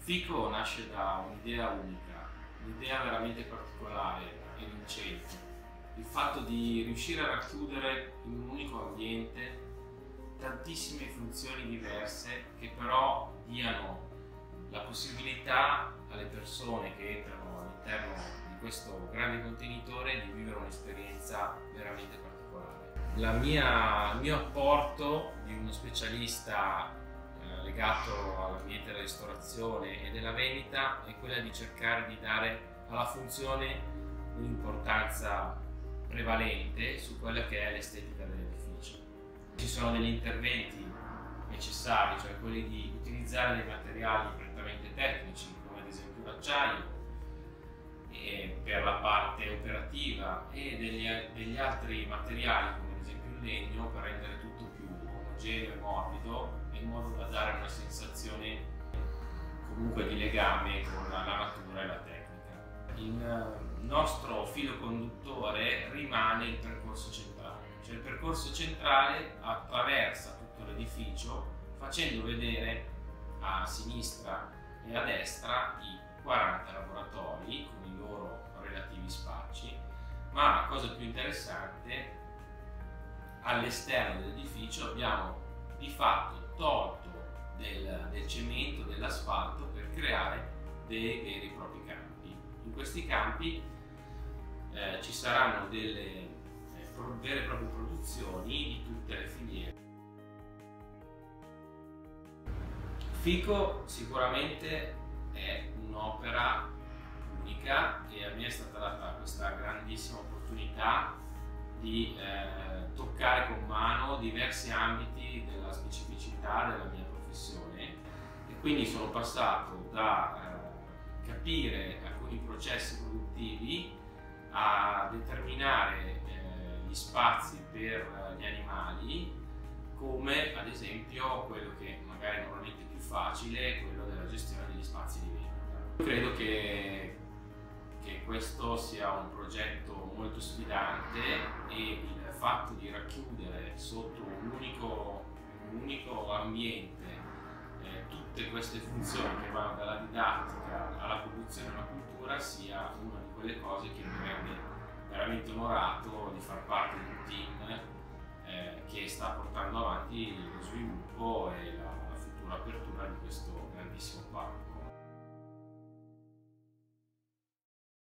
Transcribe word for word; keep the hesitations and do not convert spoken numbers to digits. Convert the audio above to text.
Fico nasce da un'idea unica, un'idea veramente particolare e vincente. Il fatto di riuscire a racchiudere in un unico ambiente tantissime funzioni diverse che però diano la possibilità alle persone che entrano all'interno di questo grande contenitore di vivere un'esperienza veramente particolare. La mia, il mio apporto di uno specialista eh, legato all'ambiente della ristorazione e della vendita è quella di cercare di dare alla funzione un'importanza prevalente su quella che è l'estetica dell'edificio. Ci sono degli interventi necessari, cioè quelli di utilizzare dei materiali prettamente tecnici, come ad esempio l'acciaio, per la parte operativa, e degli, degli altri materiali, come ad esempio il legno, per rendere tutto più omogeneo e morbido, in modo da dare una sensazione comunque di legame con la natura e la tecnica. Il nostro filo conduttore rimane il percorso centrale, cioè il percorso centrale attraversa tutto l'edificio facendo vedere a sinistra e a destra i quaranta laboratori con i loro relativi spazi, ma la cosa più interessante, all'esterno dell'edificio abbiamo di fatto tolto del, del cemento, dell'asfalto, per creare dei veri e propri campi. In questi campi eh, ci saranno delle eh, vere e proprie produzioni di tutte le filiere. Fico sicuramente è un'opera unica e a me è stata data questa grandissima opportunità di eh, toccare con mano diversi ambiti della specificità della mia professione, e quindi sono passato da eh, capire alcuni processi produttivi a determinare eh, gli spazi per gli animali, come ad esempio quello che magari normalmente è più facile, quello della gestione degli spazi di vendita. Credo che, che questo sia un progetto molto sfidante, e il fatto di racchiudere sotto un unico, un unico ambiente eh, tutte queste funzioni che vanno dalla didattica alla produzione e alla cultura sia una di quelle cose che mi rende veramente onorato di far parte di un team eh, che sta portando avanti lo sviluppo e la, la futura apertura di questo grandissimo parco.